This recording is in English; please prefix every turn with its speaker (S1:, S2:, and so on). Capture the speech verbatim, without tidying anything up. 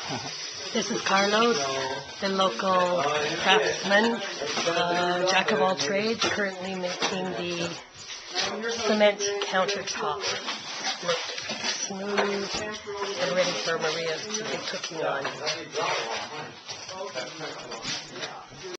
S1: This is Carlos, the local craftsman, uh, jack of all trades, currently making the cement countertop look smooth and ready for Maria to be cooking on.